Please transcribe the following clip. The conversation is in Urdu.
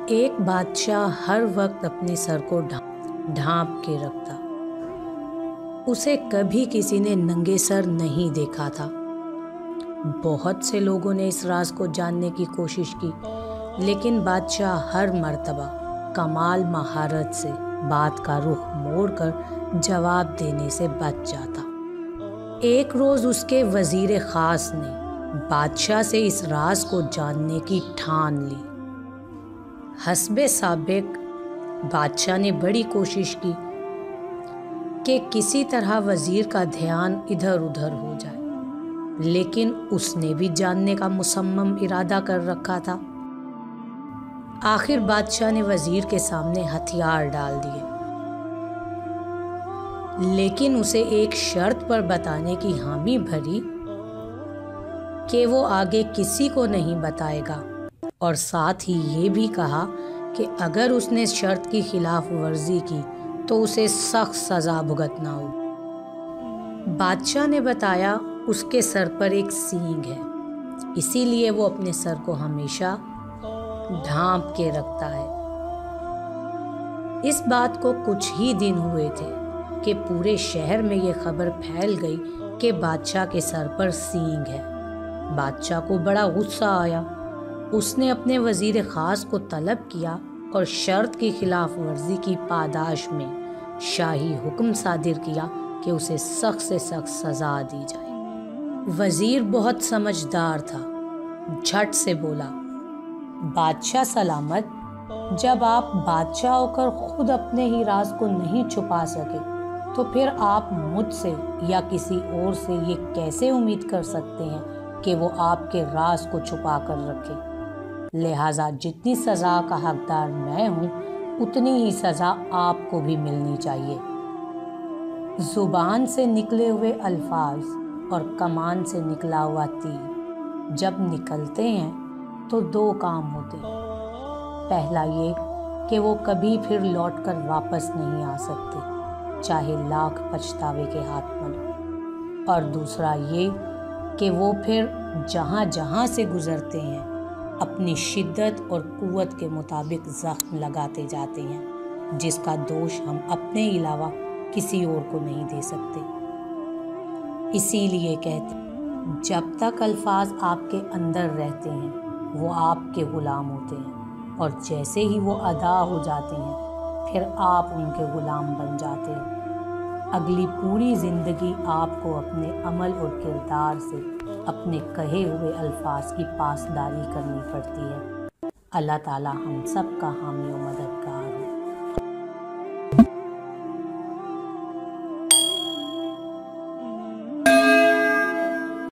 ایک بادشاہ ہر وقت اپنے سر کو ڈھانپ کے رکھتا۔ اسے کبھی کسی نے ننگے سر نہیں دیکھا تھا۔ بہت سے لوگوں نے اس راز کو جاننے کی کوشش کی، لیکن بادشاہ ہر مرتبہ کمال مہارت سے بات کا رخ موڑ کر جواب دینے سے بچ جاتا۔ ایک روز اس کے وزیر خاص نے بادشاہ سے اس راز کو جاننے کی ٹھان لی۔ حسب سابق بادشاہ نے بڑی کوشش کی کہ کسی طرح وزیر کا دھیان ادھر ادھر ہو جائے، لیکن اس نے بھی جاننے کا مصمم ارادہ کر رکھا تھا۔ آخر بادشاہ نے وزیر کے سامنے ہتھیار ڈال دیے، لیکن اسے ایک شرط پر بتانے کی حامی بھری کہ وہ آگے کسی کو نہیں بتائے گا، اور ساتھ ہی یہ بھی کہا کہ اگر اس نے شرط کی خلاف ورزی کی تو اسے سخت سزا بھگتنا ہوگی۔ بادشاہ نے بتایا اس کے سر پر ایک سینگ ہے، اسی لیے وہ اپنے سر کو ہمیشہ ڈھانپ کے رکھتا ہے۔ اس بات کو کچھ ہی دن ہوئے تھے کہ پورے شہر میں یہ خبر پھیل گئی کہ بادشاہ کے سر پر سینگ ہے۔ بادشاہ کو بڑا غصہ آیا۔ اس نے اپنے وزیر خاص کو طلب کیا اور شرط کی خلاف ورزی کی پاداش میں شاہی حکم صادر کیا کہ اسے سخت سے سخت سزا دی جائے۔ وزیر بہت سمجھدار تھا، جھٹ سے بولا، بادشاہ سلامت، جب آپ بادشاہ ہو کر خود اپنے ہی راز کو نہیں چھپا سکے تو پھر آپ مجھ سے یا کسی اور سے یہ کیسے امید کر سکتے ہیں کہ وہ آپ کے راز کو چھپا کر رکھے؟ لہٰذا جتنی سزا کا حقدار میں ہوں اتنی ہی سزا آپ کو بھی ملنی چاہیے۔ زبان سے نکلے ہوئے الفاظ اور کمان سے نکلا ہوا تیر جب نکلتے ہیں تو دو کام ہوتے ہیں۔ پہلا یہ کہ وہ کبھی پھر لوٹ کر واپس نہیں آ سکتے، چاہے لاکھ پچھتاوے کے ہاتھ ملو، اور دوسرا یہ کہ وہ پھر جہاں جہاں سے گزرتے ہیں اپنی شدت اور قوت کے مطابق زخم لگاتے جاتے ہیں، جس کا دوش ہم اپنے علاوہ کسی اور کو نہیں دے سکتے۔ اسی لیے کہتے ہیں، جب تک الفاظ آپ کے اندر رہتے ہیں وہ آپ کے غلام ہوتے ہیں، اور جیسے ہی وہ ادا ہو جاتے ہیں پھر آپ ان کے غلام بن جاتے ہیں۔ اگلی پوری زندگی آپ کو اپنے عمل اور کردار سے اپنے کہے ہوئے الفاظ کی پاسداری کرنی پڑتی ہے۔ اللہ تعالی ہم سب کا حامی و مددگار